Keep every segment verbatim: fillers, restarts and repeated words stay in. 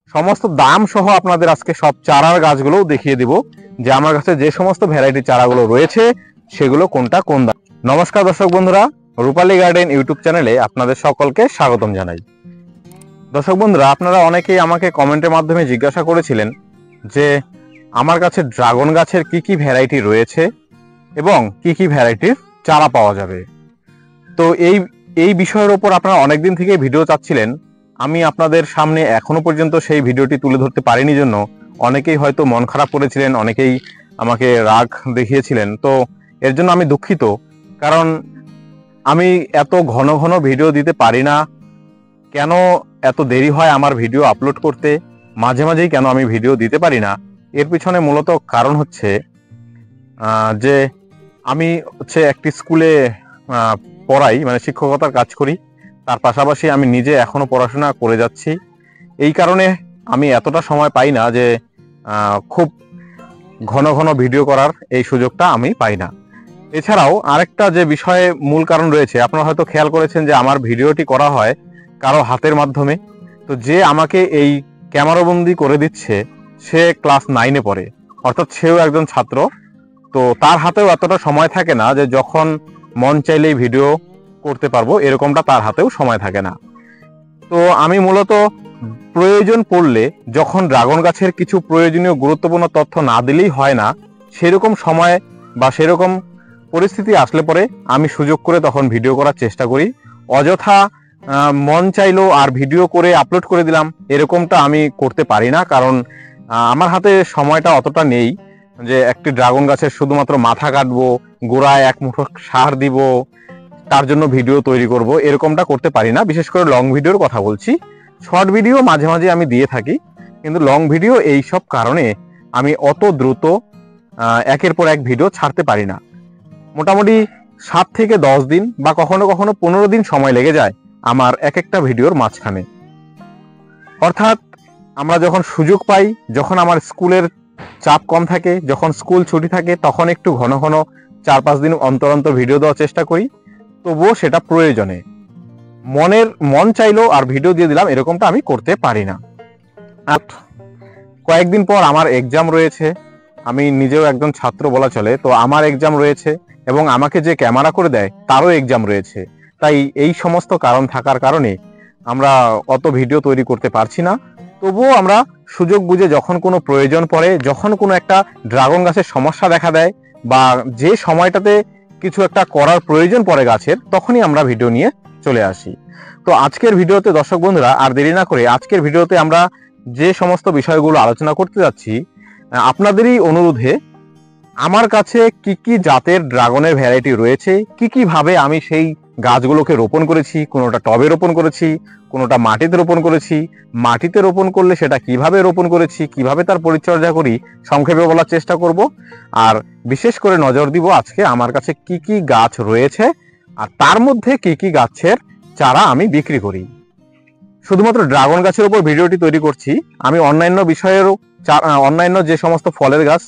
সমস্ত দাম সহ আপনাদের আজকে সব চারার গাছগুলোও দেখিয়ে দিব যে আমার কাছে যে সমস্ত ভ্যারাইটি চারাগুলো রয়েছে সেগুলো কোনটা কোন দাম। নমস্কার দর্শক বন্ধুরা, রূপালী গার্ডেন ইউটিউব চ্যানেলে আপনাদের সকলকে স্বাগতম জানাই। দর্শক বন্ধুরা, আপনারা অনেকেই আমাকে কমেন্টের মাধ্যমে জিজ্ঞাসা করেছিলেন যে আমার কাছে ড্রাগন গাছের কি কি ভ্যারাইটি রয়েছে এবং কি কি ভ্যারাইটির চারা পাওয়া যাবে। তো এই এই বিষয়ের উপর আপনারা অনেকদিন থেকে ভিডিও চাচ্ছিলেন, আমি আপনাদের সামনে এখনো পর্যন্ত সেই ভিডিওটি তুলে ধরতে পারিনি জন্য অনেকেই হয়তো মন খারাপ করেছিলেন, অনেকেই আমাকে রাগ দেখিয়েছিলেন। তো এর জন্য আমি দুঃখিত, কারণ আমি এত ঘন ঘন ভিডিও দিতে পারি না। কেন এত দেরি হয় আমার ভিডিও আপলোড করতে, মাঝে মাঝেই কেন আমি ভিডিও দিতে পারি না, এর পিছনে মূলত কারণ হচ্ছে যে আমি হচ্ছে একটি স্কুলে পড়াই, মানে শিক্ষকতার কাজ করি। তার পাশাপাশি আমি নিজে এখনো পড়াশোনা করে যাচ্ছি। এই কারণে আমি এতটা সময় পাই না যে খুব ঘন ঘন ভিডিও করার এই সুযোগটা আমি পাই না। এছাড়াও আরেকটা যে বিষয়ে মূল কারণ রয়েছে, আপনারা হয়তো খেয়াল করেছেন যে আমার ভিডিওটি করা হয় কারো হাতের মাধ্যমে। তো যে আমাকে এই ক্যামেরাবন্দি করে দিচ্ছে সে ক্লাস নাইনে পড়ে, অর্থাৎ সেও একজন ছাত্র। তো তার হাতেও এতটা সময় থাকে না যে যখন মন চাইলেই ভিডিও করতে পারবো, এরকমটা তার হাতেও সময় থাকে না। তো আমি মূলত প্রয়োজন পড়লে, যখন ড্রাগন গাছের কিছু প্রয়োজনীয় গুরুত্বপূর্ণ তথ্য না দিলেই হয় না, সেরকম সময় বা সেরকম পরিস্থিতি আসলে পরে আমি সুযোগ করে তখন ভিডিও করার চেষ্টা করি। অযথা মন চাইলো আর ভিডিও করে আপলোড করে দিলাম, এরকমটা আমি করতে পারি না। কারণ আমার হাতে সময়টা অতটা নেই যে একটি ড্রাগন গাছের শুধুমাত্র মাথা কাটবো, গোড়ায় এক মুঠো সার দিব, তার জন্য ভিডিও তৈরি করব, এরকমটা করতে পারি না। বিশেষ করে লং ভিডিওর কথা বলছি। শর্ট ভিডিও মাঝে মাঝে আমি দিয়ে থাকি, কিন্তু লং ভিডিও এই সব কারণে আমি অত দ্রুত একের পর এক ভিডিও ছাড়তে পারি না। মোটামুটি সাত থেকে দশ দিন বা কখনো কখনো পনেরো দিন সময় লেগে যায় আমার এক একটা ভিডিওর মাঝখানে। অর্থাৎ আমরা যখন সুযোগ পাই, যখন আমার স্কুলের চাপ কম থাকে, যখন স্কুল ছুটি থাকে, তখন একটু ঘন ঘন চার পাঁচ দিন অন্তর অন্তর ভিডিও দেওয়ার চেষ্টা করি। তবুও সেটা প্রয়োজনে, মনের মন চাইলো আর ভিডিও দিয়ে দিলাম, এরকমটা আমি করতে পারি না। কয়েকদিন পর আমার এক্সাম রয়েছে, আমি নিজেও একজন ছাত্র বলা চলে। তো আমার এক্সাম রয়েছে এবং আমাকে যে ক্যামেরা করে দেয় তারও এক্সাম রয়েছে। তাই এই সমস্ত কারণ থাকার কারণে আমরা অত ভিডিও তৈরি করতে পারছি না। তবুও আমরা সুযোগ বুঝে যখন কোনো প্রয়োজন পড়ে, যখন কোনো একটা ড্রাগন গাছের সমস্যা দেখা দেয় বা যে সময়টাতে কিছু একটা করার প্রয়োজন পড়ে গাছের, তখনই আমরা ভিডিও নিয়ে চলে আসি। তো আজকের ভিডিওতে দর্শক বন্ধুরা আর দেরি না করে আজকের ভিডিওতে আমরা যে সমস্ত বিষয়গুলো আলোচনা করতে যাচ্ছি, আপনাদেরই অনুরোধে আমার কাছে কি কি জাতের ড্রাগনের ভ্যারাইটি রয়েছে, কি কি ভাবে আমি সেই গাছগুলোকে রোপণ করেছি, কোনোটা টবে রোপণ করেছি, কোনোটা মাটিতে রোপণ করেছি, মাটিতে রোপণ করলে সেটা কিভাবে রোপণ করেছি, কিভাবে তার পরিচর্যা করি, সংক্ষেপে বলার চেষ্টা করব। আর বিশেষ করে নজর দিব আজকে আমার কাছে কি কি গাছ রয়েছে আর তার মধ্যে কি কি গাছের চারা আমি বিক্রি করি। শুধুমাত্র ড্রাগন গাছের উপর ভিডিওটি তৈরি করছি, আমি অন্যান্য বিষয়েরও অন্যান্য যে সমস্ত ফলের গাছ,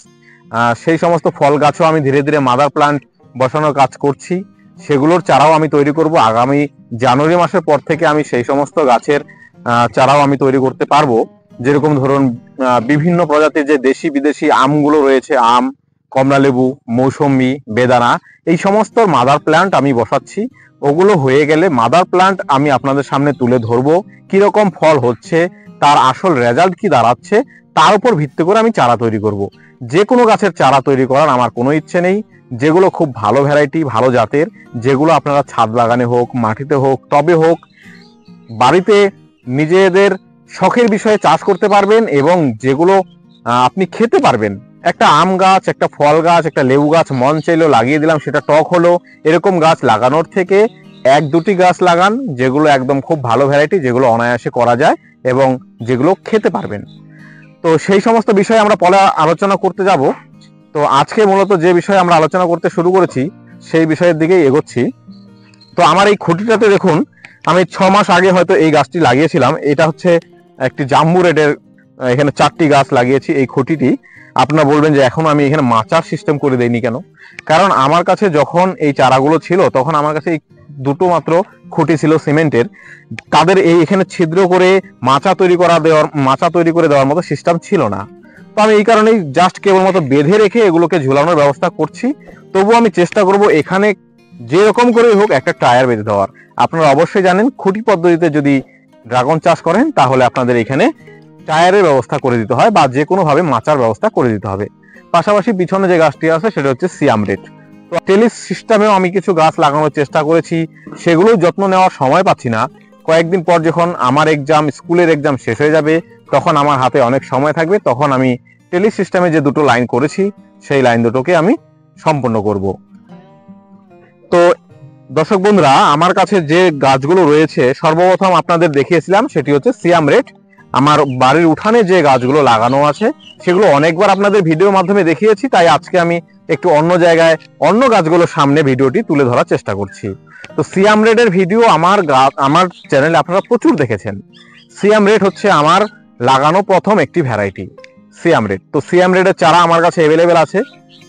সেই সমস্ত ফল গাছও আমি ধীরে ধীরে মাদার প্লান্ট বসানোর কাজ করছি, সেগুলোর চারাও আমি তৈরি করব। আগামী জানুয়ারি মাসের পর থেকে আমি সেই সমস্ত গাছের চারাও আমি তৈরি করতে পারবো। যেরকম ধরুন বিভিন্ন প্রজাতির যে দেশি বিদেশি আমগুলো রয়েছে, আম, কমলা লেবু, মৌসম্বি, বেদানা, এই সমস্ত মাদার প্লান্ট আমি বসাচ্ছি। ওগুলো হয়ে গেলে মাদার প্লান্ট আমি আপনাদের সামনে তুলে ধরবো, কিরকম ফল হচ্ছে, তার আসল রেজাল্ট কি দাঁড়াচ্ছে, তার উপর ভিত্তি করে আমি চারা তৈরি করব। যে কোনো গাছের চারা তৈরি করার আমার কোনো ইচ্ছে নেই। যেগুলো খুব ভালো ভ্যারাইটি, ভালো জাতের, যেগুলো আপনারা ছাদ বাগানে হোক, মাটিতে হোক, টবে হোক, বাড়িতে নিজেদের শখের বিষয়ে চাষ করতে পারবেন এবং যেগুলো আপনি খেতে পারবেন। একটা আম গাছ, একটা ফল গাছ, একটা লেবু গাছ মন চাইলো লাগিয়ে দিলাম, সেটা টক হলো, এরকম গাছ লাগানোর থেকে এক দুটি গাছ লাগান যেগুলো একদম খুব ভালো ভ্যারাইটি, যেগুলো অনায়াসে করা যায় এবং যেগুলো খেতে পারবেন। তো সেই সমস্ত বিষয়ে আমরা পরে আলোচনা করতে যাব। তো আজকে মূলত যে বিষয়ে আমরা আলোচনা করতে শুরু করেছি সেই বিষয়ের দিকেই এগোচ্ছি। তো আমার এই খুঁটিটাতে দেখুন, আমি ছ মাস আগে হয়তো এই গাছটি লাগিয়েছিলাম। এটা হচ্ছে একটি জাম্বু রেডের, এখানে চারটি গাছ লাগিয়েছি। এই খুঁটিটি আপনারা বলবেন যে এখন আমি এখানে মাচার সিস্টেম করে দেইনি কেন, কারণ আমার কাছে যখন এই চারাগুলো ছিল তখন আমার কাছে এই দুটো মাত্র খুঁটি ছিল সিমেন্টের, তাদের এই এখানে ছিদ্র করে মাচা তৈরি করা দেওয়ার মাচা তৈরি করে দেওয়ার মতো সিস্টেম ছিল না। তো আমি এই কারণেই জাস্ট কেবলমাত্র বেঁধে রেখে এগুলোকে ঝুলানোর ব্যবস্থা করছি। তবুও আমি চেষ্টা করব এখানে যেরকম করেই হোক একটা টায়ার বেঁধে দেওয়ার। আপনারা অবশ্যই জানেন খুঁটি পদ্ধতিতে যদি ড্রাগন চাষ করেন তাহলে আপনাদের এখানে টায়ারের ব্যবস্থা করে দিতে হয় বা যে কোনো ভাবে মাচার ব্যবস্থা করে দিতে হবে। পাশাপাশি পিছনে যে গাছটি আছে সেটা হচ্ছে সিয়াম রেড। তো টেলিস সিস্টেমেও আমি কিছু গাছ লাগানোর চেষ্টা করেছি, সেগুলো যত্ন নেওয়ার সময় পাচ্ছি না। কয়েকদিন পর যখন আমার এক্সাম স্কুলের এক্সাম শেষ হয়ে যাবে তখন আমার হাতে অনেক সময় থাকবে, তখন আমি টেলিস সিস্টেমে যে দুটো লাইন করেছি সেই লাইন দুটোকে আমি সম্পন্ন করব। তো দর্শক বন্ধুরা, আমার কাছে যে গাছগুলো রয়েছে সর্বপ্রথম আপনাদের দেখিয়েছিলাম সেটি হচ্ছে সিয়াম রেড। আমার বাড়ির উঠানে যে গাছগুলো লাগানো আছে সেগুলো অনেকবার আপনাদের ভিডিওর মাধ্যমে দেখিয়েছি, তাই আজকে আমি একটু অন্য জায়গায় অন্য গাছগুলোর সামনে ভিডিওটি তুলে ধরার চেষ্টা করছি। তো সিয়াম রেডের ভিডিও আমার আমার চ্যানেলে আপনারা প্রচুর দেখেছেন। সিয়াম রেড হচ্ছে আমার লাগানো প্রথম একটি ভ্যারাইটি সিয়াম রেড। তো সিয়াম রেডের চারা আমার কাছে অ্যাভেলেবেল আছে।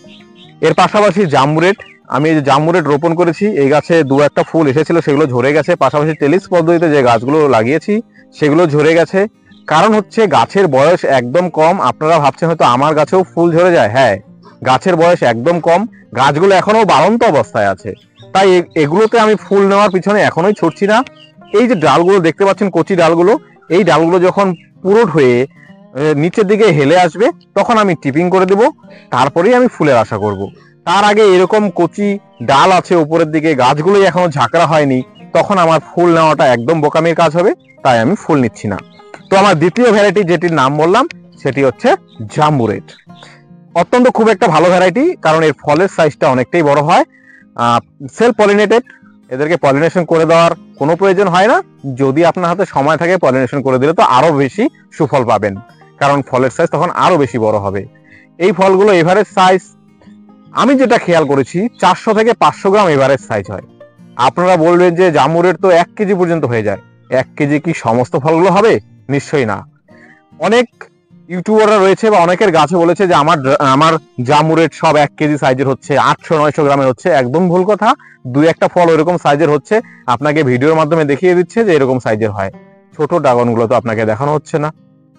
এর পাশাপাশি জাম্বু রেড, আমি এই যে জাম্বু রেড রোপণ করেছি, এই গাছে দু একটা ফুল এসেছিল সেগুলো ঝরে গেছে। পাশাপাশি টেলিস পদ্ধতিতে যে গাছগুলো লাগিয়েছি সেগুলো ঝরে গেছে। কারণ হচ্ছে গাছের বয়স একদম কম। আপনারা ভাবছেন হয়তো আমার গাছেও ফুল ঝরে যায়, হ্যাঁ, গাছের বয়স একদম কম, গাছগুলো এখনো বাড়ন্ত অবস্থায় আছে, তাই এগুলোতে আমি ফুল নেওয়ার পিছনে এখনোই ছুটছি না। এই যে ডালগুলো দেখতে পাচ্ছেন কচি ডালগুলো, এই ডালগুলো যখন পুরোট হয়ে নিচের দিকে হেলে আসবে তখন আমি টিপিং করে দেব, তারপরেই আমি ফুলের আশা করব। তার আগে এরকম কচি ডাল আছে উপরের দিকে, গাছগুলোই এখনো ঝাঁকড়া হয়নি, তখন আমার ফুল নেওয়াটা একদম বোকামির কাজ হবে, তাই আমি ফুল নিচ্ছি না। তো আমার দ্বিতীয় ভ্যারাইটি যেটির নাম বললাম সেটি হচ্ছে জাম্বু রেড। অত্যন্ত খুব একটা ভালো ভ্যারাইটি, কারণ এর ফলের সাইজটা অনেকটাই বড় হয়। সেলফ পলিনেটেড, এদেরকে পলিনেশন করে দেওয়ার কোনো প্রয়োজন হয় না। যদি আপনার হাতে সময় থাকে পলিনেশন করে দিলে তো আরো বেশি সুফল পাবেন, কারণ ফলের সাইজ তখন আরো বেশি বড় হবে। এই ফলগুলো এভারেজ সাইজ আমি যেটা খেয়াল করেছি চারশো থেকে পাঁচশো গ্রাম এভারেজ সাইজ হয়। আপনারা বলবেন যে জাম্বু রেড তো এক কেজি পর্যন্ত হয়ে যায়। এক কেজি কি সমস্ত ফলগুলো হবে? নিশ্চয়ই না। অনেক ইউটিউবাররা রয়েছে বা অনেকের গাছে বলেছে যে আমার আমার জাম্বু রেড সব এক কেজি সাইজের হচ্ছে, আটশো নয়শো গ্রামের হচ্ছে। একদম ভুল কথা। দুই একটা ফল ওইরকম সাইজের হচ্ছে, আপনাকে ভিডিওর মাধ্যমে দেখিয়ে দিচ্ছে যে এরকম সাইজের হয়। ছোট ড্রাগনগুলো তো আপনাকে দেখানো হচ্ছে না।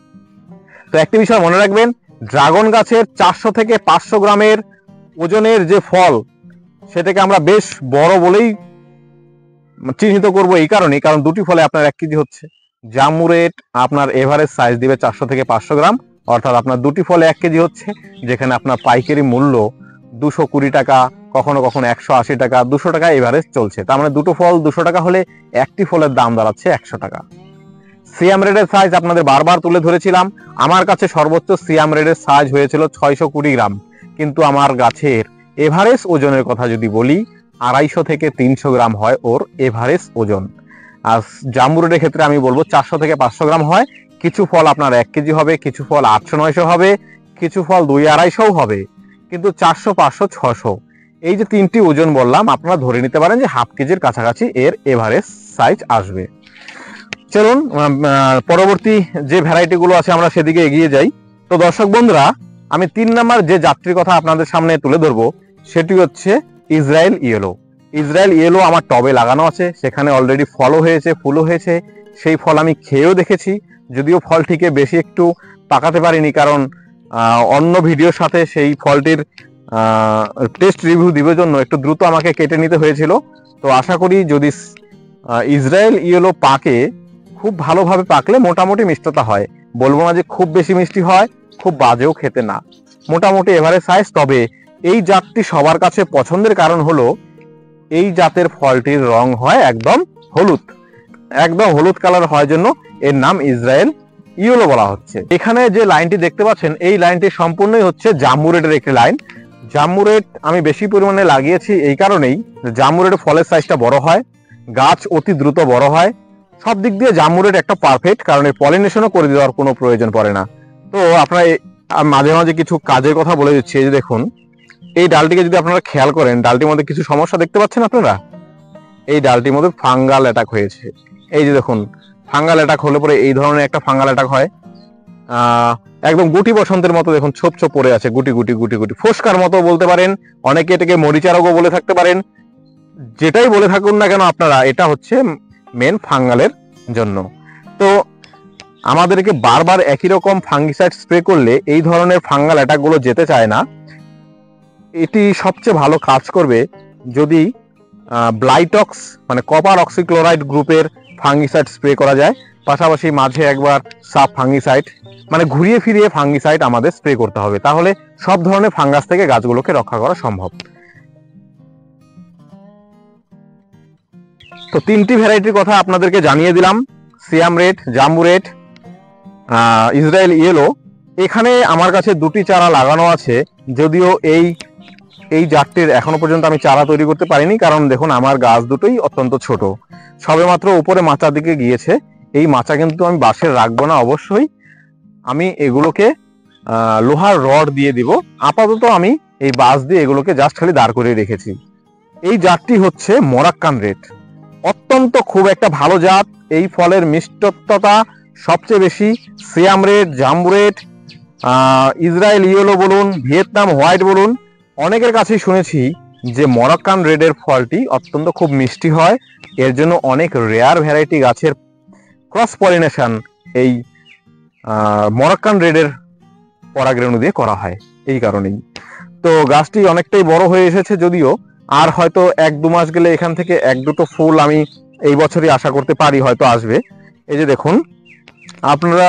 তো একটি বিষয় মনে রাখবেন, ড্রাগন গাছের চারশো থেকে পাঁচশো গ্রামের ওজনের যে ফল সেটাকে আমরা বেশ বড় বলেই চিহ্নিত করব। এই কারণে কারণ দুটি ফলে আপনার এক কেজি হচ্ছে। জাম্বু রেড আপনার এভারেজ সাইজ দিবে চারশো থেকে পাঁচশো গ্রাম, অর্থাৎ আপনার দুটি ফলে এক কেজি হচ্ছে, যেখানে আপনার পাইকারি মূল্য দুশো কুড়ি টাকা, কখনো কখনো একশো আশি টাকা, দুশো টাকা এভারেজ চলছে। তার মানে দুটো ফল দুশো টাকা হলে একটি ফলের দাম দাঁড়াচ্ছে একশো টাকা। সিয়াম রেডের সাইজ আপনাদের বারবার তুলে ধরেছিলাম। আমার কাছে সর্বোচ্চ সিয়াম রেডের সাইজ হয়েছিল ছয়শো কুড়ি গ্রাম, কিন্তু আমার গাছের এভারেজ ওজনের কথা যদি বলি আড়াইশো থেকে তিনশো গ্রাম হয় ওর এভারেজ ওজন। আর জাম্বু রেডের ক্ষেত্রে আমি বলবো চারশো থেকে পাঁচশো গ্রাম হয়। কিছু ফল আপনার এক কেজি হবে, কিছু ফল আটশো নয়শো হবে, কিছু ফল দুই আড়াইশো হবে, কিন্তু চারশো পাঁচশো ছশো এই যে তিনটি ওজন বললাম আপনারা ধরে নিতে পারেন যে হাফ কেজির কাছাকাছি এর এভারেজ সাইজ আসবে। চলুন পরবর্তী যে ভ্যারাইটি গুলো আছে আমরা সেদিকে এগিয়ে যাই। তো দর্শক বন্ধুরা, আমি তিন নাম্বার যে জাতটির কথা আপনাদের সামনে তুলে ধরবো সেটি হচ্ছে ইসরায়েল ইয়েলো। ইসরায়েল ইয়েলো আমার টবে লাগানো আছে, সেখানে অলরেডি ফলও হয়েছে, ফুলও হয়েছে। সেই ফল আমি খেয়েও দেখেছি, যদিও ফলটিকে বেশি একটু পাকাতে পারিনি, কারণ অন্য ভিডিওর সাথে সেই ফলটির টেস্ট রিভিউ দিবার জন্য একটু দ্রুত আমাকে কেটে নিতে হয়েছিল। তো আশা করি যদি ইসরায়েল ইয়েলো পাকে, খুব ভালোভাবে পাকলে মোটামুটি মিষ্টতা হয়। বলবো না যে খুব বেশি মিষ্টি হয়, খুব বাজেও খেতে না, মোটামুটি এভারেজ সাইজ। তবে এই জাতটি সবার কাছে পছন্দের কারণ হলো এই জাতের ফলটির রং হয় একদম হলুদ, একদম হলুদ কালার হয় জন্য এর নাম ইসরায়েল ইয়েলো বলা হচ্ছে। এখানে যে লাইনটি দেখতে পাচ্ছেন এই লাইনটি সম্পূর্ণই হচ্ছে জাম্বু রেডের একটি লাইন। জাম্বু রেড আমি বেশি পরিমাণে লাগিয়েছি এই কারণেই, জাম্বু রেডের ফলের সাইজটা বড় হয়, গাছ অতি দ্রুত বড় হয়, সব দিক দিয়ে জাম্বু রেড একটা পারফেক্ট, কারণ এর পলিনেশনও করে দেওয়ার কোনো প্রয়োজন পড়ে না। তো আপনারা মাঝে মাঝে কিছু কাজের কথা বলে দিচ্ছি। এই যে দেখুন, এই ডালটিকে যদি আপনারা খেয়াল করেন, ডালটির মধ্যে কিছু সমস্যা দেখতে পাচ্ছেন আপনারা। এই ডালটির মধ্যে ফাঙ্গাল অ্যাটাক হয়েছে। এই যে দেখুন, ফাঙ্গাল অ্যাটাক হলে পরে এই ধরনের একটা ফাঙ্গাল অ্যাটাক হয়। আহ একদম গুটি বসন্তের মতো দেখুন ছোপ ছোপ পড়ে আছে, গুটি গুটি গুটি গুটি ফোসকার মতো বলতে পারেন, অনেকে এটাকে মরিচা রোগও বলে থাকতে পারেন। যেটাই বলে থাকুন না কেন আপনারা, এটা হচ্ছে মেন ফাঙ্গালের জন্য। তো আমাদেরকে বারবার একই রকম ফাঙ্গিসাইড স্প্রে করলে এই ধরনের ফাঙ্গাল অ্যাটাকগুলো যেতে চায় না। এটি সবচেয়ে ভালো কাজ করবে যদি ব্লাইটক্স মানে কপার অক্সিক্লোরাইড গ্রুপের ফাঙ্গিসাইড স্প্রে করা যায়, পাশাপাশি মাঝে একবার সাব ফাঙ্গিসাইড, মানে ঘুরিয়ে ফিরিয়ে ফাঙ্গিসাইড আমাদের স্প্রে করতে হবে, তাহলে সব ধরনের ফাঙ্গাস থেকে গাছগুলোকে রক্ষা করা সম্ভব। তো তিনটি ভ্যারাইটির কথা আপনাদেরকে জানিয়ে দিলাম, Siam red, jumbo red, Israel yellow. এখানে আমার কাছে দুটি চারা লাগানো আছে, যদিও এই এই জাতটির এখনো পর্যন্ত আমি চারা তৈরি করতে পারিনি, কারণ দেখুন আমার গাছ দুটোই অত্যন্ত ছোট, সবেমাত্র উপরে মাচার দিকে গিয়েছে। এই মাচা কিন্তু আমি বাঁশের রাখবো না, অবশ্যই আমি এগুলোকে লোহার রড দিয়ে দিব। আপাতত আমি এই বাঁশ দিয়ে এগুলোকে জাস্ট খালি দাঁড় করিয়ে রেখেছি। এই জাতটি হচ্ছে মোরাক্কান রেড, অত্যন্ত খুব একটা ভালো জাত। এই ফলের মিষ্টতা সবচেয়ে বেশি। Siam red, jumbo red, Israel yellow বলুন, ভিয়েতনাম হোয়াইট বলুন, অনেকের কাছেই শুনেছি যে মরক্কান রেডের ফলটি অত্যন্ত খুব মিষ্টি হয়। এর জন্য অনেক রেয়ার ভ্যারাইটি গাছের ক্রস পলিনেশন এই মরক্কান রেডের পরাগরেণু দিয়ে করা হয়, এই কারণেই। তো গাছটি অনেকটাই বড় হয়ে এসেছে, যদিও আর হয়তো এক দু মাস গেলে এখান থেকে এক দুটো ফুল আমি এই বছরই আশা করতে পারি, হয়তো আসবে। এই যে দেখুন, আপনারা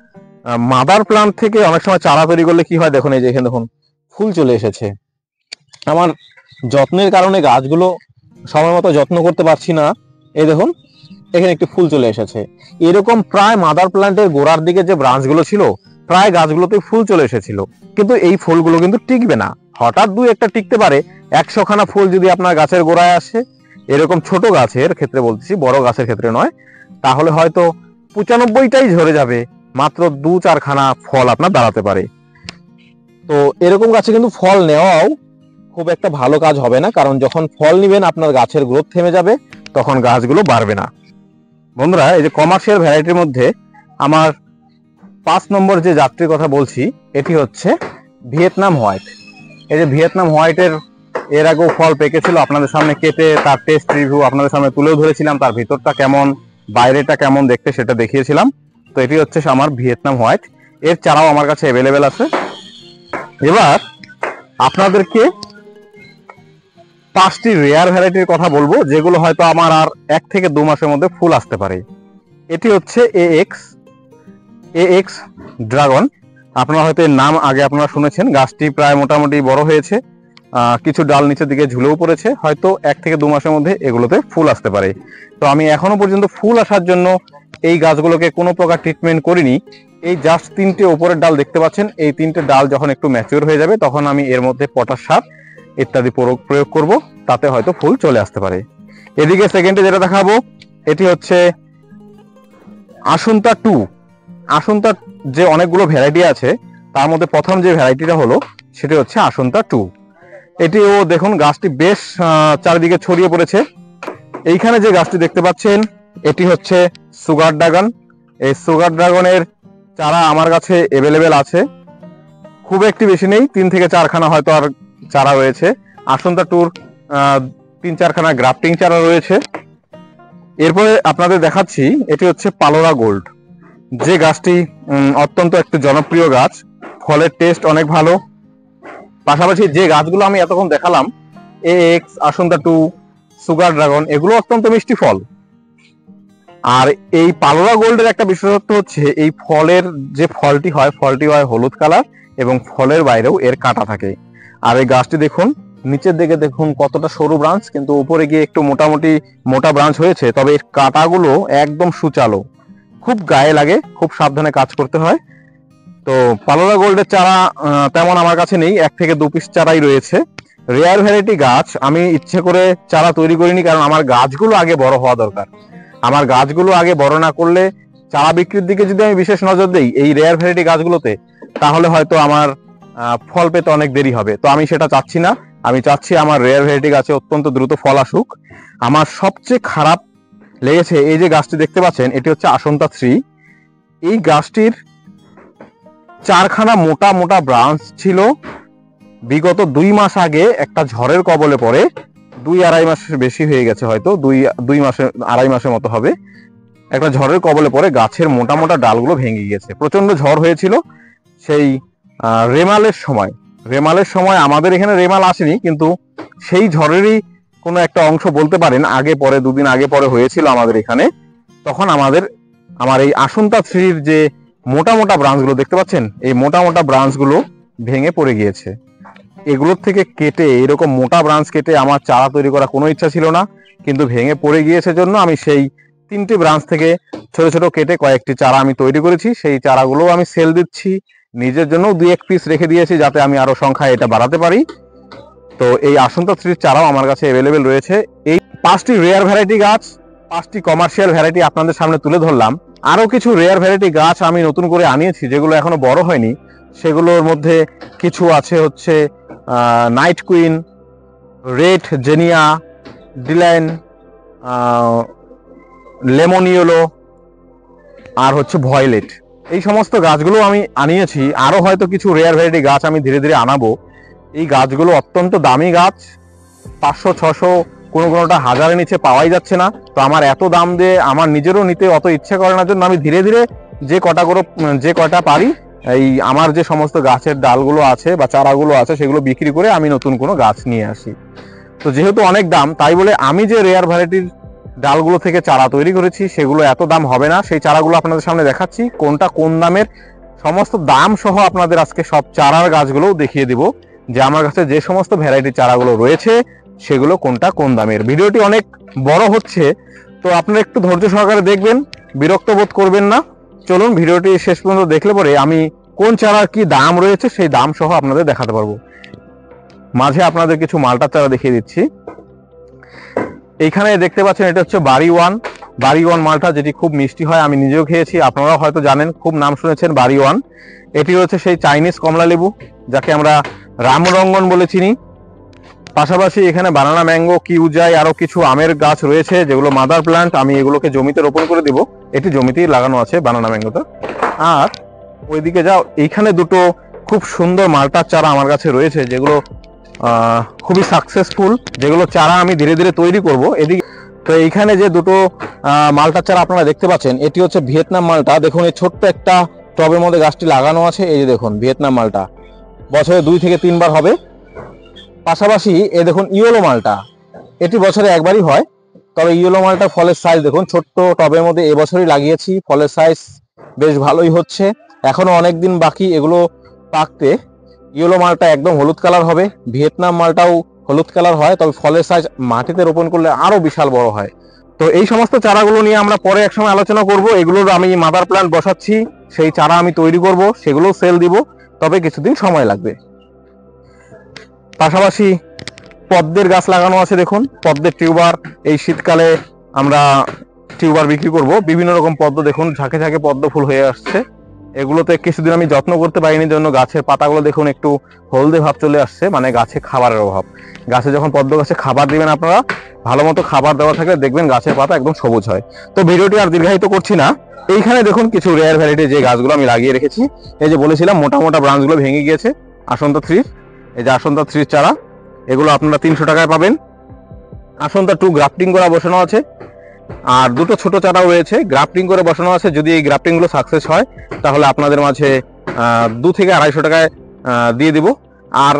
মাদার প্লান্ট থেকে অনেক সময় চারা তৈরি করলে কি হয় দেখুন, এই যে এখানে দেখুন ফুল চলে এসেছে। আমার যত্নের কারণে গাছগুলো সময় মতো যত্ন করতে পারছি না। এই দেখুন এখানে একটি ফুল চলে এসেছে। এরকম প্রায় মাদার প্লান্টের গোড়ার দিকে যে ব্রাঞ্চগুলো ছিল, প্রায় গাছগুলোতে ফুল চলে এসেছিল, কিন্তু এই ফুলগুলো কিন্তু টিকবে না। হঠাৎ দুই একটা টিকতে পারে, একশো খানা ফুল যদি আপনার গাছের গোড়ায় আসে, এরকম ছোট গাছের ক্ষেত্রে বলতেছি, বড় গাছের ক্ষেত্রে নয়, তাহলে হয়তো পঁচানব্বইটাই ঝরে যাবে, মাত্র দু চারখানা ফল আপনার দাঁড়াতে পারে। তো এরকম গাছে কিন্তু ফল নেওয়াও খুব একটা ভালো কাজ হবে না, কারণ যখন ফল নিবেন আপনার গাছের গ্রোথ থেমে যাবে, তখন গাছগুলো বাড়বে না। বন্ধুরা, এই যে কমার্শিয়াল ভ্যারাইটির মধ্যে আমার পাঁচ নম্বর যে জাতটির কথা বলছি, এটি হচ্ছে ভিয়েতনাম হোয়াইট। এই যে ভিয়েতনাম হোয়াইটের এর আগেও ফল পেকেছিল, আপনাদের সামনে কেটে তার টেস্ট রিভিউ আপনাদের সামনে তুলেও ধরেছিলাম, তার ভিতরটা কেমন বাইরেটা কেমন দেখতে সেটা দেখিয়েছিলাম। তো এটি হচ্ছে আমার ভিয়েতনাম হোয়াইট, এর চারাও আমার কাছে অ্যাভেলেবেল আছে। এবার আপনাদেরকে পাঁচটি রেয়ার ভ্যারাইটির কথা বলবো, যেগুলো হয়তো আমার আর এক থেকে দু মাসের মধ্যে ফুল আসতে পারে। এটি হচ্ছে A X A X dragon. আপনারা হয়তো এর নাম আগে আপনারা শুনেছেন। গাছটি প্রায় মোটামুটি বড় হয়েছে, কিছু ডাল নিচের দিকে ঝুলেও পড়েছে, হয়তো এক থেকে দু মাসের মধ্যে এগুলোতে ফুল আসতে পারে। তো আমি এখনো পর্যন্ত ফুল আসার জন্য এই গাছগুলোকে কোনো প্রকার ট্রিটমেন্ট করিনি। এই জাস্ট তিনটে উপরের ডাল দেখতে পাচ্ছেন, এই তিনটে ডাল যখন একটু ম্যাচিওর হয়ে যাবে, তখন আমি এর মধ্যে পটাশ সার ইত্যাদি প্রয়োগ করব, তাতে হয়তো ফুল চলে আসতে পারে। এদিকে সেকেন্ডে যেটা দেখাবো, এটি হচ্ছে আসুন্তা টু। আসুন্তা যে অনেকগুলো ভ্যারাইটি আছে, তার মধ্যে প্রথম যে ভ্যারাইটিটা হলো সেটি হচ্ছে আসুন্তা টু। এটিও দেখুন গাছটি বেশ চারিদিকে ছড়িয়ে পড়েছে। এইখানে যে গাছটি দেখতে পাচ্ছেন, এটি হচ্ছে সুগার ড্রাগন। এই সুগার ড্রাগনের চারা আমার কাছে অ্যাভেলেবেল আছে, খুব একটি বেশি নেই, তিন থেকে চারখানা হয়তো আর চারা রয়েছে। আসুন্তা টুর তিন চারখানা গ্রাফটিং চারা রয়েছে। এরপরে আপনাদের দেখাচ্ছি, এটি হচ্ছে পালোরা গোল্ড, যে গাছটি অত্যন্ত একটি জনপ্রিয় গাছ, ফলের টেস্ট অনেক ভালো। পাশাপাশি যে গাছগুলো আমি এতক্ষণ দেখালাম, এ এক্স, আসুন্তা টু, সুগার ড্রাগন, এগুলো অত্যন্ত মিষ্টি ফল। আর এই পালোরা গোল্ডের একটা বিশেষত্ব হচ্ছে, এই ফলের যে ফলটি হয়, ফলটি হয় হলুদ কালার এবং ফলের বাইরেও এর কাঁটা থাকে। আর এই গাছটি দেখুন, নিচের দিকে দেখুন কতটা সরু ব্রাঞ্চ, কিন্তু উপরে গিয়ে একটু মোটামুটি মোটা ব্রাঞ্চ হয়েছে, তবে এর কাঁটাগুলো একদম সুচালো, খুব গায়ে লাগে, খুব সাবধানে কাজ করতে হয়। তো পালোরা গোল্ডের চারা তেমন আমার কাছে নেই, এক থেকে দু পিস চারাই রয়েছে। রেয়ার ভ্যারাইটি গাছ আমি ইচ্ছে করে চারা তৈরি করিনি, কারণ আমার গাছগুলো আগে বড় হওয়া দরকার। আমার গাছগুলো আগে বড় না করলে চারা বিক্রির দিকে যদি আমি বিশেষ নজর দিই এই রেয়ার ভ্যারাইটি গাছগুলোতে, তাহলে হয়তো আমার ফল পেতে অনেক দেরি হবে। তো আমি সেটা চাচ্ছি না, আমি চাচ্ছি আমার রেয়ার ভ্যারাইটি গাছে অত্যন্ত দ্রুত ফল আসুক। আমার সবচেয়ে খারাপ লেগেছে এই যে গাছটি দেখতে পাচ্ছেন, এটি হচ্ছে আসন্তা থ্রি। এই গাছটির চারখানা মোটা মোটা ব্রাঞ্চ ছিল, বিগত দুই মাস আগে একটা ঝড়ের কবলে পড়ে দুই আড়াই মাস বেশি হয়ে গেছে, হয়তো দুই দুই মাসে আড়াই মাসের মতো হবে। একটা ঝড়ের কবলে পড়ে গাছের মোটা মোটা ডালগুলো ভেঙে গিয়েছে। প্রচন্ড ঝড় হয়েছিল সেই রেমালের সময়। রেমালের সময় আমাদের এখানে রেমাল আসেনি, কিন্তু সেই ঝড়েরই কোনো একটা অংশ বলতে পারেন আগে পরে, দুদিন আগে পরে হয়েছিল আমাদের এখানে। তখন আমাদের আমার এই আসন্তা থ্রির যে মোটা মোটা ব্রাঞ্চগুলো দেখতে পাচ্ছেন, এই মোটা মোটা ব্রাঞ্চগুলো ভেঙে পড়ে গিয়েছে। এগুলোর থেকে কেটে, এরকম মোটা ব্রাঞ্চ কেটে আমার চারা তৈরি করা কোনো ইচ্ছা ছিল না, কিন্তু ভেঙে পড়ে গিয়েছে জন্য আমি সেই তিনটি ব্রাঞ্চ থেকে ছোট ছোট কেটে কয়েকটি চারা আমি তৈরি করেছি। সেই চারাগুলো আমি সেল দিচ্ছি, নিজের জন্য দুই এক পিস রেখে দিয়েছি যাতে আমি আরো সংখ্যায় এটা বাড়াতে পারি। তো এই আসন্তা থ্রির চারাও আমার কাছে অ্যাভেলেবেল রয়েছে। এই পাঁচটি রেয়ার ভ্যারাইটি গাছ, পাঁচটি কমার্শিয়াল ভ্যারাইটি আপনাদের সামনে তুলে ধরলাম। আরো কিছু রেয়ার ভ্যারাইটি গাছ আমি নতুন করে আনিয়েছি, যেগুলো এখনো বড় হয়নি। সেগুলোর মধ্যে কিছু আছে হচ্ছে নাইট কুইন, রেড জেনিয়া, ডিলাইন, লেমন ইয়েলো, আর হচ্ছে ভয়েলেট। এই সমস্ত গাছগুলো আমি আনিয়েছি। আরো হয়তো কিছু রেয়ার ভ্যারাইটি গাছ আমি ধীরে ধীরে আনাবো। এই গাছগুলো অত্যন্ত দামি গাছ, পাঁচশো ছশো কোনো কোনোটা হাজারের নিচে পাওয়াই যাচ্ছে না। তো আমার এত দাম দিয়ে আমার নিজেরও নিতে অত ইচ্ছে করে না, জন্য আমি ধীরে ধীরে যে কটা করে যে কটা পারি এই আমার যে সমস্ত গাছের ডালগুলো আছে বা চারাগুলো আছে সেগুলো বিক্রি করে আমি নতুন কোনো গাছ নিয়ে আসি। তো যেহেতু অনেক দাম, তাই বলে আমি যে রেয়ার ভ্যারাইটির ডালগুলো থেকে চারা তৈরি করেছি সেগুলো এত দাম হবে না। সেই চারাগুলো আপনাদের সামনে দেখাচ্ছি, কোনটা কোন দামের, সমস্ত দাম সহ আপনাদের আজকে সব চারার গাছগুলোও দেখিয়ে দিব যে আমার কাছে যে সমস্ত ভ্যারাইটির চারাগুলো রয়েছে সেগুলো কোনটা কোন দামের। ভিডিওটি অনেক বড় হচ্ছে, তো আপনারা একটু ধৈর্য সহকারে দেখবেন, বিরক্ত বোধ করবেন না। চলুন ভিডিওটি শেষ পর্যন্ত দেখলে পরে আমি কোন চারার কি দাম রয়েছে সেই দাম সহ আপনাদের দেখাতে পারবো। মাঝে আপনাদের কিছু মালটার চারা দেখিয়ে দিচ্ছি। এইখানে দেখতে পাচ্ছেন এটা হচ্ছে বাড়ি ওয়ান। বাড়ি ওয়ান মালটা, যেটি খুব মিষ্টি হয়, আমি নিজেও খেয়েছি, আপনারাও হয়তো জানেন, খুব নাম শুনেছেন বাড়ি ওয়ান। এটি হচ্ছে সেই চাইনিজ কমলা লেবু যাকে আমরা রামরঙ্গন বলে চিনি। পাশাপাশি এখানে বানানা ম্যাঙ্গো, কিউজাই, আরো কিছু আমের গাছ রয়েছে যেগুলো মাদার প্ল্যান্ট। আমি এগুলোকে জমিতে রোপণ করে দিব, এটি জমিতেই লাগানো আছে বানানা ম্যাঙ্গোটা। আর ওইদিকে যাও, এইখানে দুটো খুব সুন্দর মালটার চারা আমার কাছে রয়েছে যেগুলো আহ খুবই সাকসেসফুল, যেগুলো চারা আমি ধীরে ধীরে তৈরি করব। এদিকে তো এইখানে যে দুটো মালটার চারা আপনারা দেখতে পাচ্ছেন, এটি হচ্ছে ভিয়েতনাম মালটা। দেখুন এই ছোট্ট একটা টবের মধ্যে গাছটি লাগানো আছে। এই যে দেখুন ভিয়েতনাম মালটা বছরে দুই থেকে তিনবার হবে। পাশাপাশি এ দেখুন ইয়েলো মালটা, এটি বছরে একবারই হয়। তবে ইয়েলো মালটার ফলের সাইজ দেখুন, ছোট্ট টবের মধ্যে এবছরই লাগিয়েছি, ফলের সাইজ বেশ ভালোই হচ্ছে। এখনো অনেক দিন বাকি এগুলো পাকতে। ইয়েলো মালটা একদম হলুদ কালার হবে, ভিয়েতনাম মালটাও হলুদ কালার হয়, তবে ফলের সাইজ মাটিতে রোপণ করলে আরো বিশাল বড় হয়। তো এই সমস্ত চারাগুলো নিয়ে আমরা পরে একসময় আলোচনা করব। এগুলোর আমি মাদার প্ল্যান্ট বসাচ্ছি, সেই চারা আমি তৈরি করব, সেগুলো সেল দিব, তবে কিছুদিন সময় লাগবে। পাশাপাশি পদ্মের গাছ লাগানো আছে, দেখুন পদ্মের টিউবার। এই শীতকালে আমরা টিউবার বিক্রি করব। বিভিন্ন রকম পদ্ম দেখুন, ঝাঁকে ঝাঁকে পদ্ম ফুল হয়ে আসছে। এগুলোতে কিছুদিন আমি যত্ন করতে পারিনি জন্য গাছের পাতাগুলো দেখুন একটু হলদে ভাব চলে আসছে, মানে গাছে খাবারের অভাব। গাছে যখন পদ্ম গাছে খাবার দিবেন আপনারা, ভালো মতো খাবার দেওয়া থাকলে দেখবেন গাছের পাতা একদম সবুজ হয়। তো ভিডিওটি আর দীর্ঘায়িত করছি না। এইখানে দেখুন কিছু রেয়ার ভ্যারাইটি যে গাছগুলো আমি লাগিয়ে রেখেছি। এই যে বলেছিলাম মোটা মোটা ব্রাঞ্চগুলো ভেঙে গিয়েছে আসন্তা থ্রির। এই যে আসন্তা থ্রির চারা, এগুলো আপনারা তিনশো টাকায় পাবেন। আসন্তা টু গ্রাফটিং করা বসানো আছে, আর দুটো ছোট চারাও রয়েছে গ্রাফটিং করে বসানো আছে। যদি এই গ্রাফটিং গুলো সাকসেস হয় তাহলে আপনাদের মাঝে দু থেকে আড়াইশো টাকায় দিয়ে দিব। আর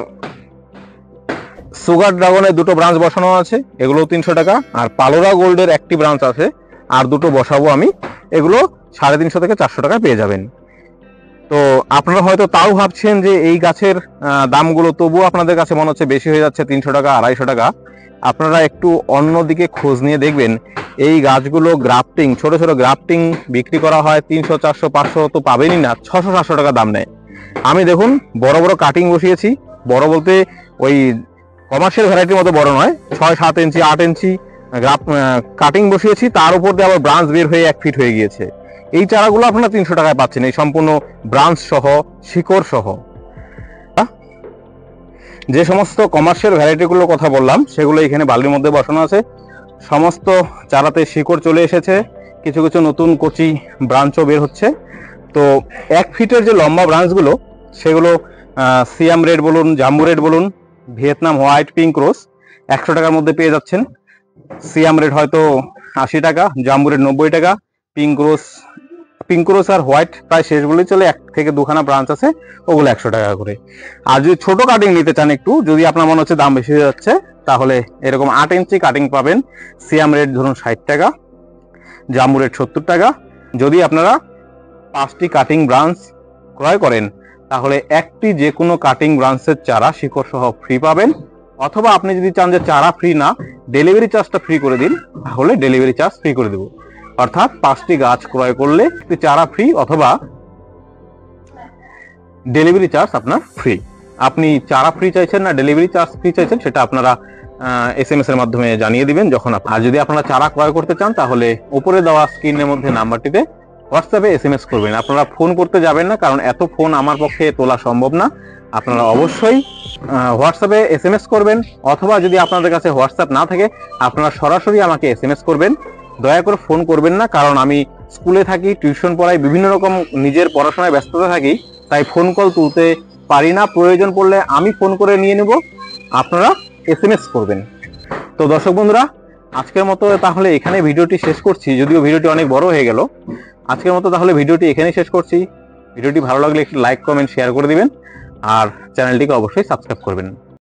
সুগার ড্রাগনের দুটো ব্রাঞ্চ বসানো আছে, এগুলো তিনশো টাকা। আর পালোরা গোল্ডের একটি ব্রাঞ্চ আছে, আর দুটো বসাবো আমি, এগুলো সাড়ে তিনশো থেকে চারশো টাকায় পেয়ে যাবেন। তো আপনারা হয়তো তাও ভাবছেন যে এই গাছের দামগুলো তবুও আপনাদের কাছে মনে হচ্ছে বেশি হয়ে যাচ্ছে, তিনশো টাকা আড়াইশো টাকা। আপনারা একটু অন্যদিকে খোঁজ নিয়ে দেখবেন, এই গাছগুলো গ্রাফটিং, ছোট ছোট গ্রাফটিং বিক্রি করা হয় তিনশো চারশো পাঁচশো তো পাবেনই না, ছশো সাতশো টাকা দাম নেয়। আমি দেখুন বড় বড় কাটিং বসিয়েছি, বড় বলতে ওই কমার্শিয়াল ভ্যারাইটির মতো বড় নয়, ছয় সাত ইঞ্চি আট ইঞ্চি গ্রাফ কাটিং বসিয়েছি, তার উপর দিয়ে আবার ব্রাঞ্চ বের হয়ে এক ফিট হয়ে গিয়েছে। এই চারাগুলো আপনারা তিনশো টাকায় পাচ্ছেন, এই সম্পূর্ণ ব্রাঞ্চ সহ, শিকড় সহ। যে সমস্ত কমার্শিয়াল ভ্যারাইটিগুলোর কথা বললাম সেগুলো এখানে বালির মধ্যে বসানো আছে। সমস্ত চারাতে শিকড় চলে এসেছে, কিছু কিছু নতুন কচি ব্রাঞ্চও বের হচ্ছে। তো এক ফিটের যে লম্বা ব্রাঞ্চগুলো সেগুলো সিয়াম রেড বলুন, জাম্বু রেড বলুন, ভিয়েতনাম হোয়াইট পিঙ্ক রোজ, একশো টাকার মধ্যে পেয়ে যাচ্ছেন। সিয়াম রেড হয়তো আশি টাকা, জাম্বু রেড নব্বই টাকা, পিঙ্ক রোজ পিঙ্ক রোজ আর হোয়াইট প্রায় শেষ বলেই চলে, এক থেকে দুখানা ব্রাঞ্চ আছে, ওগুলো একশো টাকা করে। আর যদি ছোট কাটিং নিতে চান একটু, যদি আপনার মনে হচ্ছে দাম বেশি হয়ে যাচ্ছে, তাহলে এরকম আট ইঞ্চি কাটিং পাবেন। সিয়াম রেড ধরুন ষাট টাকা, জাম্বু রেড সত্তর টাকা। যদি আপনারা পাঁচটি কাটিং ব্রাঞ্চ ক্রয় করেন তাহলে একটি যে কোনো কাটিং ব্রাঞ্চের চারা শিকড় সহ ফ্রি পাবেন, অথবা আপনি যদি চান যে চারা ফ্রি না, ডেলিভারি চার্জটা ফ্রি করে দিন, তাহলে ডেলিভারি চার্জ ফ্রি করে দেবো। অর্থাৎ পাঁচটি গাছ ক্রয় করলে একটি চারা ফ্রি অথবা ডেলিভারি চার্জ আপনার ফ্রি। আপনি চারা ফ্রি চাইছেন না ডেলিভারি চার্জ ফ্রি চাইছেন, সেটা আপনারা এস এম এস এর মাধ্যমে জানিয়ে দিবেন যখন। আর যদি আপনারা চারা ক্রয় করতে চান তাহলে উপরে দেওয়া স্ক্রিনের মধ্যে নাম্বারটিতে হোয়াটসঅ্যাপে এস এম এস করবেন। আপনারা ফোন করতে যাবেন না, কারণ এত ফোন আমার পক্ষে তোলা সম্ভব না। আপনারা অবশ্যই হোয়াটসঅ্যাপে এস এম এস করবেন, অথবা যদি আপনাদের কাছে হোয়াটসঅ্যাপ না থাকে আপনারা সরাসরি আমাকে এস এম এস করবেন। দয়া করে ফোন করবেন না, কারণ আমি স্কুলে থাকি, টিউশন পড়াই, বিভিন্ন রকম নিজের পড়াশোনায় ব্যস্ততা থাকি, তাই ফোন কল তুলতে পারি না। প্রয়োজন পড়লে আমি ফোন করে নিয়ে নেব, আপনারা এস এম এস করবেন। তো দর্শক বন্ধুরা, আজকের মতো তাহলে এখানে ভিডিওটি শেষ করছি, যদিও ভিডিওটি অনেক বড় হয়ে গেল। আজকের মতো তাহলে ভিডিওটি এখানেই শেষ করছি। ভিডিওটি ভালো লাগলে একটু লাইক কমেন্ট শেয়ার করে দিবেন, আর চ্যানেলটিকে অবশ্যই সাবস্ক্রাইব করবেন।